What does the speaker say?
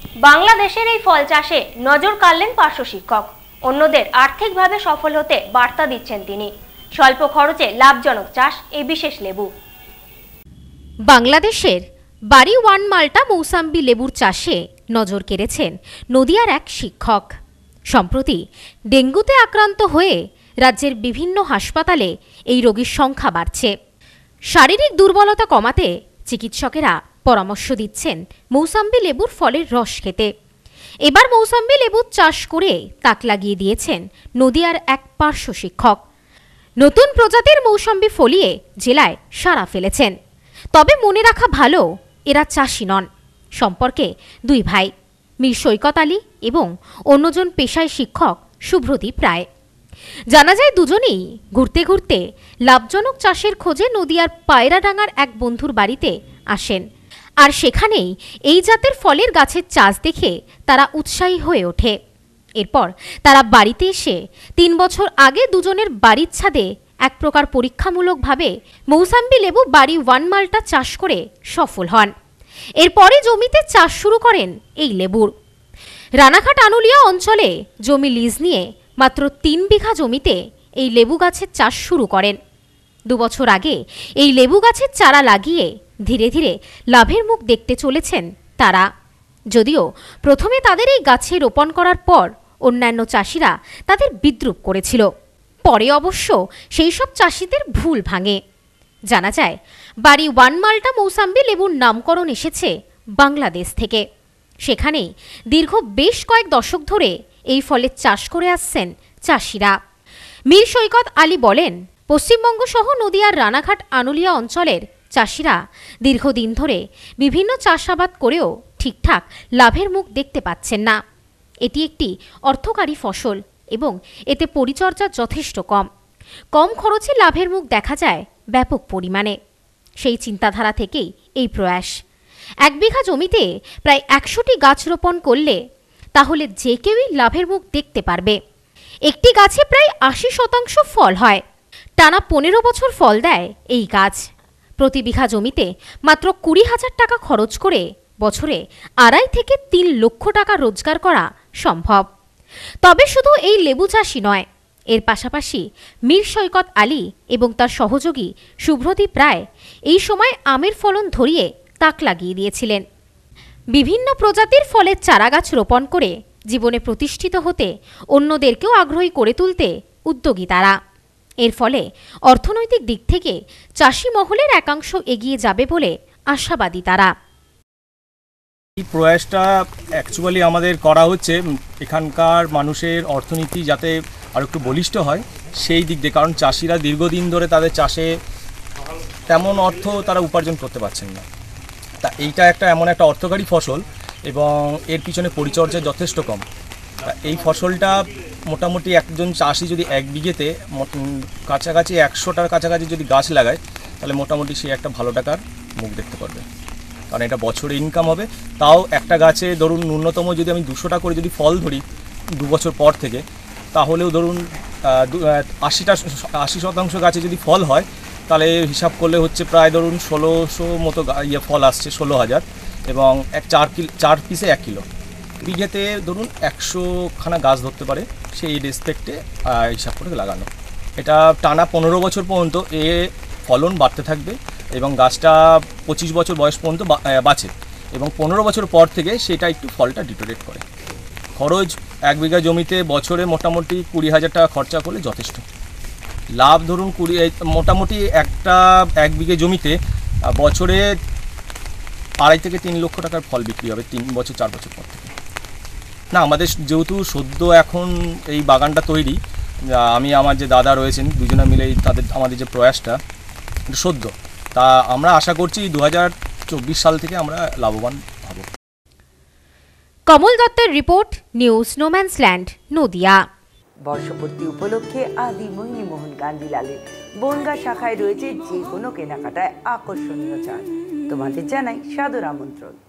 বাংলাদেশের এই ফল চাষে নজর কাড়লেন পার্শ্ব শিক্ষক। অন্যদের আর্থিকভাবে সফল হতে বার্তা দিচ্ছেন তিনি। স্বল্প খরচে লাভজনক চাষ এই বিশেষ লেবু। বাংলাদেশের বাড়ি ওয়ান মাল্টা মৌসাম্বি লেবুর চাষে নজর কেড়েছেন নদিয়ার এক শিক্ষক। সম্প্রতি ডেঙ্গুতে আক্রান্ত হয়ে রাজ্যের বিভিন্ন হাসপাতালে এই রোগীর সংখ্যা বাড়ছে। শারীরিক দুর্বলতা কমাতে চিকিৎসকেরা পরামর্শ দিচ্ছেন মৌসাম্বি লেবুর ফলের রস খেতে। এবার মৌসাম্বি লেবুর চাষ করে তাক লাগিয়ে দিয়েছেন নদিয়ার এক পার্শ্ব শিক্ষক। নতুন প্রজাতির মৌসাম্বি ফলিয়ে জেলায় সাড়া ফেলেছেন। তবে মনে রাখা ভালো, এরা চাষি নন। সম্পর্কে দুই ভাই, মীর সৈকত আলী এবং অন্যজন পেশায় শিক্ষক শুভ্রদীপ রায়। জানা যায় দুজনেই ঘুরতে ঘুরতে লাভজনক চাষের খোঁজে নদিয়ার পায়রাডাঙ্গার এক বন্ধুর বাড়িতে আসেন। আর সেখানেই এই জাতের ফলের গাছের চাষ দেখে তারা উৎসাহী হয়ে ওঠে। এরপর তারা বাড়িতে এসে ৩ বছর আগে দুজনের বাড়ির ছাদে এক প্রকার পরীক্ষামূলকভাবে মৌসাম্বি লেবু বাড়ি ওয়ান মাল্টা চাষ করে সফল হন। এরপরে জমিতে চাষ শুরু করেন এই লেবুর। রানাঘাট আনুলিয়া অঞ্চলে জমি লিজ নিয়ে মাত্র ৩ বিঘা জমিতে এই লেবু গাছের চাষ শুরু করেন। ২ বছর আগে এই লেবু গাছের চারা লাগিয়ে ধীরে ধীরে লাভের মুখ দেখতে চলেছেন তারা। যদিও প্রথমে তাদের এই গাছে রোপণ করার পর অন্যান্য চাষিরা তাদের বিদ্রূপ করেছিল, পরে অবশ্য সেই সব চাষিদের ভুল ভাঙে। জানা যায় বাড়ি ওয়ান মাল্টা মৌসাম্বি লেবুর নামকরণ এসেছে বাংলাদেশ থেকে। সেখানেই দীর্ঘ বেশ কয়েক দশক ধরে এই ফলের চাষ করে আসছেন চাষিরা। মীর সৈকত আলী বলেন, পশ্চিমবঙ্গ সহ নদিয়ার রানাঘাট আনুলিয়া অঞ্চলের চাষিরা দীর্ঘদিন ধরে বিভিন্ন চাষাবাদ করেও ঠিকঠাক লাভের মুখ দেখতে পাচ্ছেন না। এটি একটি অর্থকারী ফসল এবং এতে পরিচর্যা যথেষ্ট কম খরচে লাভের মুখ দেখা যায় ব্যাপক পরিমাণে। সেই চিন্তাধারা থেকেই এই প্রয়াস। ১ বিঘা জমিতে প্রায় ১০০টি গাছ রোপণ করলে তাহলে যে কেউই লাভের মুখ দেখতে পারবে। একটি গাছে প্রায় ৮০% ফল হয়। টানা ১৫ বছর ফল দেয় এই গাছ। প্রতি বিঘা জমিতে মাত্র ২০,০০০ টাকা খরচ করে বছরে ২.৫ থেকে ৩ লক্ষ টাকা রোজগার করা সম্ভব। তবে শুধু এই লেবু চাষই নয়, এর পাশাপাশি মীর সৈকত আলী এবং তার সহযোগী শুভ্রদীপ রায় এই সময় আমের ফলন ধরিয়ে তাক লাগিয়ে দিয়েছিলেন। বিভিন্ন প্রজাতির ফলের চারাগাছ রোপণ করে জীবনে প্রতিষ্ঠিত হতে অন্যদেরকেও আগ্রহী করে তুলতে উদ্যোগী তারা। এর ফলে অর্থনৈতিক দিক থেকে চাষি মহলের একাংশ এগিয়ে যাবে বলে আশাবাদী তারা। এই প্রয়াসটা অ্যাকচুয়ালি আমাদের করা হচ্ছে এখানকার মানুষের অর্থনীতি যাতে আর একটু বলিষ্ঠ হয় সেই দিক দিয়ে। কারণ চাষিরা দীর্ঘদিন ধরে তাদের চাষে তেমন অর্থ তারা উপার্জন করতে পারছেন না। তা এইটা এমন একটা অর্থকারী ফসল এবং এর পিছনে পরিচর্যা যথেষ্ট কম। তা এই ফসলটা মোটামুটি একজন চাষি যদি ১ বিঘেতে কাছাকাছি ১০০টার কাছাকাছি যদি গাছ লাগায় তাহলে মোটামুটি সে একটা ভালো টাকার মুখ দেখতে পারবে। কারণ এটা বছরে ইনকাম হবে। তাও একটা গাছে ধরুন ন্যূনতম যদি আমি ২০০টা করে যদি ফল ধরি ২ বছর পর থেকে, তাহলেও ধরুন ৮০% গাছে যদি ফল হয় তাহলে হিসাব করলে হচ্ছে প্রায় ধরুন ১৬০০ মতো ফল আসছে, ১৬,০০০ এবং ৪ পিসে ১ কিলো। বিঘেতে ধরুন ১০০খানা গাছ ধরতে পারে, সেই রেসপেক্টে হিসাব করে লাগানো। এটা টানা ১৫ বছর পর্যন্ত এ ফলন বাড়তে থাকবে এবং গাছটা ২৫ বছর বয়স পর্যন্ত বাঁচে এবং ১৫ বছর পর থেকে সেটা একটু ফলটা ডিটোরেট করে। খরচ ১ বিঘা জমিতে বছরে মোটামুটি ২০,০০০ টাকা খরচা করলে যথেষ্ট। লাভ ধরুন মোটামুটি ১ বিঘে জমিতে বছরে ২.৫ থেকে ৩ লক্ষ টাকার ফল বিক্রি হবে ৩ বছর ৪ বছর পর থেকে। না, আমাদের যেহেতু সদ্য এখন এই বাগানটা তৈরি, আমি আমার যে দাদা রয়েছেন দুজনে মিলে আমাদের যে প্রয়াসটা সদ্য, তা আমরা আশা করছি ২০২৪ সাল থেকে আমরা লাভবান হব। কমল দত্তের রিপোর্ট, নিউজ নোম্যান্সল্যান্ড, নদিয়া। বর্ষপূর্তি উপলক্ষে আদি মোহন কান্দিলালের বনগা শাখায় রয়েছে যে কোনো কেনাকাটায় আকর্ষণীয় ছাড়। তোমাদের জানাই সাদর আমন্ত্রণ।